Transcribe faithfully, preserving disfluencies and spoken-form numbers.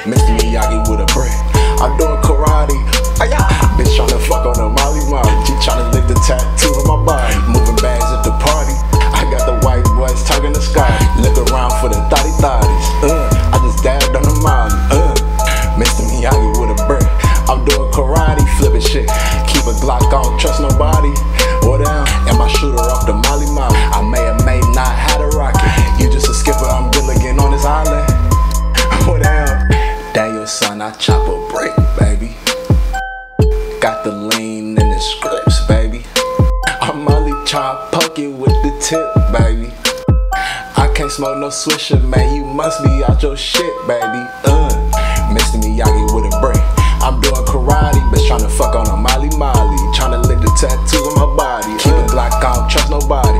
Mister Miyagi with a brick. I'm doing karate. Ay-ya. Bitch tryna fuck on a Molly Molly. She tryna lick the tattoo on my body. Moving bags at the party. I got the white boys talking the sky. Look around for the thotty thotties. Uh, I just dabbed on the Molly. Uh, Mister Miyagi with a brick. I'm doing karate, flipping shit. Keep a Glock, I don't trust nobody. What down? And my shooter off the Molly Molly. I may or may not have a rocket. You just a skipper, I'm Gilligan on this island. What down? Daniel son, I chop a brick, baby. Got the lean in the scripts, baby. I'm Molly chop pocket with the tip, baby. I can't smoke no swisher, man. You must be out your shit, baby. Uh, Mister Miyagi with a brick. I'm doing karate, bitch tryna fuck on a Molly Molly. Tryna lick the tattoo on my body. Keep a Glock, I don't trust nobody.